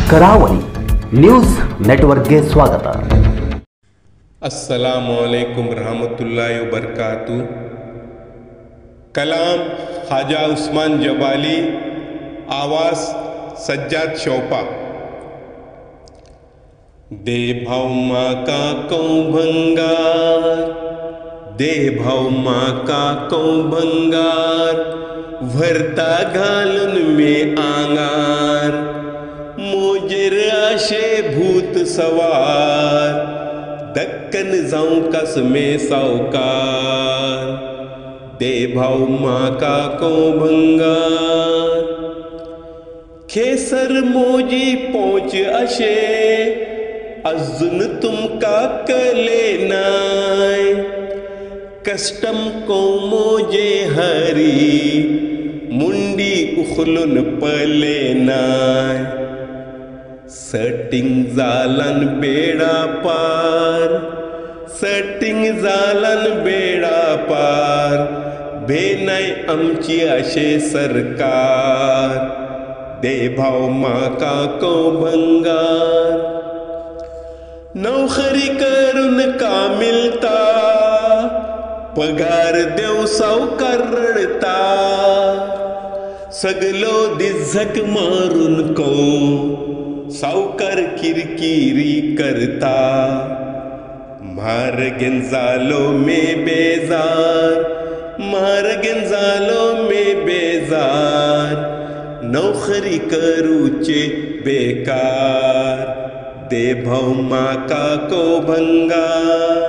ಕರಾವಳಿ ನ್ಯೂಸ್ ನೆಟ್ವರ್ಕ್ಗೆ ಸ್ವಾಗತ. अस्सलामु अलैकुम रहमतुल्लाहि व बरकातुहू. कलाम ख्वाजा उस्मान जबाली, आवाज़ सज्जाद शोपा. दे भाव माँ का कौ भंगार, दे भाव माँ का कौ भंगार, भरता घालन में आंगार, मोजर आशे भूत सवार, दक्कन जाऊं कस में सावकार. दे भाव माँ का को भंगार, खेसर मोजी पहुंच अशे, अजुन तुमका कले नाय, कस्टम को मोजे हरी, मुंडी उखलुन पले नाय. सटिंग जालन बेड़ा पार, सटिंग जालन बेड़ा पार, बेनाय आमची अशे सरकार. दे भाव माँ का को भंगार, नौकरी करून का मिलता, पगार देव सावकार रडता, सगलो दिझक मारून को सावकार किरकिरी करता. मारगेन जालो में बेजार, मारगेन जालो में बेजार, नौकरी करूचे बेकार. दे भाव माँ का को भंगार,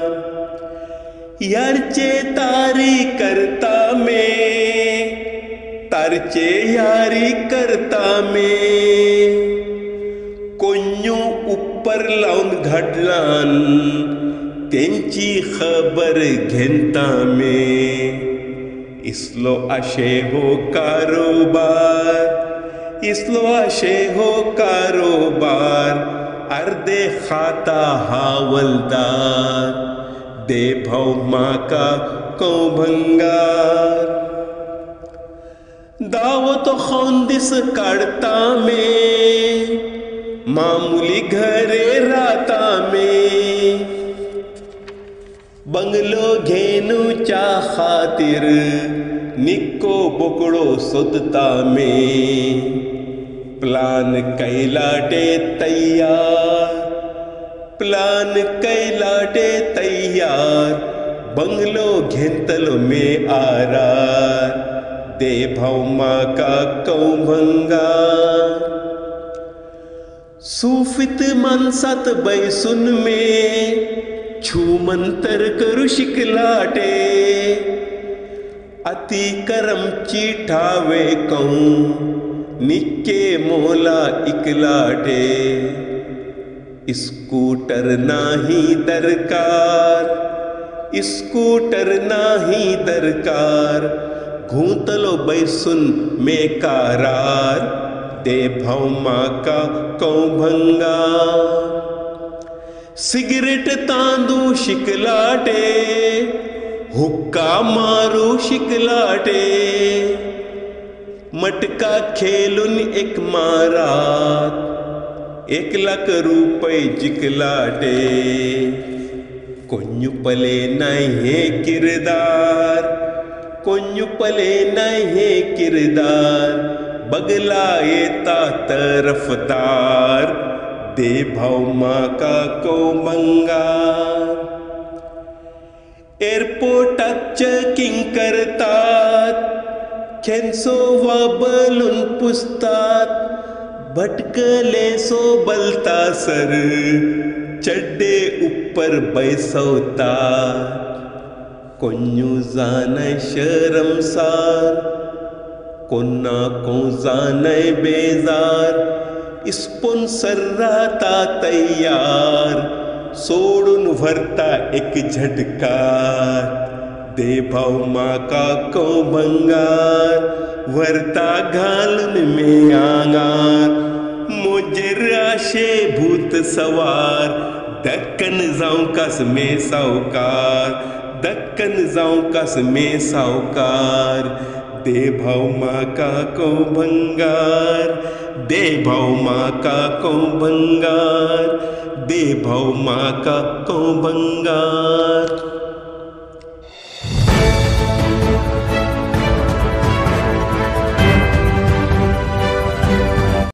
यारचे तारी करता में, तारचे यारी करता में, कोण्यो ऊपर लावून घडलान, त्यांची खबर घेता में. इसलो आशे हो कारोबार, इसलो आशे हो कारोबार, अर्धे खाता हावलदार. दे भाव माँ का को भंगार, दावत खोंदिस काढता में, मामूली घरे राता में, बंगलो घेनूच्या खातिर, निक्को बोकड़ो सोदता में. प्लान कैलाटे तैयार, प्लान कैलाटे तैयार, बंगलो घेंतलो में आरार. दे भाव माँ का कौ भंगार, सूफित माणसात बैसून में, छूमंतर करू शिकलाटे, अति करमची ठावे कौ, निक्के मोला इकलाटे. स्कूटर नाही दरकार, स्कूटर नाही दरकार, घूंतलो बैसून में कारार. दे भाव माँ का कौ भंगार, सिगरेट तांदू शिकलाटे, हुक्का मारू शिकलाटे, मटका खेलून एक मारात, 1,00,000 रुपये जिकलाटे. कोण्युपले नाही हे किरदार, कोण्युपले नाही हे किरदार, बगला येता तरफदार. दे भाव माँ का को भंगार, एअरपोर्टात चेकिंग करतात, खेंसो वा बलून पुसतात, भटकले सो बलता सर, चड्डे ऊपर बैसवतात. कोण्यू जाने शर्मसार, कोन्ना को जाने बेजार, स्पॉन्सर राहता तैयार, सोडून भरता एक झटकार. दे भाव माँ का को भंगार, भरता घालून में आंगार, मोजर आशे भूत सवार, दक्कन जाऊं कस में सावकार, दक्कन जाऊं कस में सावकार. दे भाव माँ का को भंगार, दे भाऊ माका को भंगार, दे भाऊ माका को भंगार.